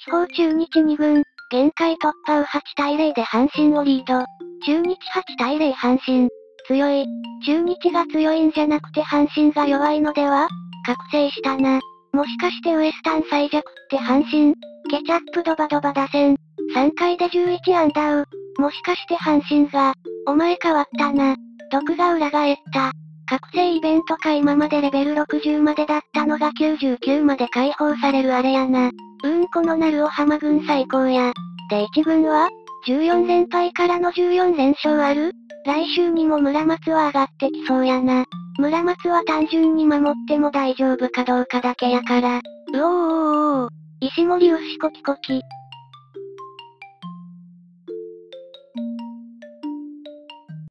地方中日2軍、限界突破を8対0で阪神をリード。中日8対0阪神。強い。中日が強いんじゃなくて阪神が弱いのでは？覚醒したな。もしかしてウエスタン最弱って阪神？ケチャップドバドバ打線。3回で11アンダー。もしかして阪神が、お前変わったな。毒が裏返った。覚醒イベントか今までレベル60までだったのが99まで解放されるあれやな。この鳴尾浜軍最高や。で1軍は ?14 連敗からの14連勝ある？来週にも村松は上がってきそうやな。村松は単純に守っても大丈夫かどうかだけやから。うおーおーおーおー。石森牛コキコキ。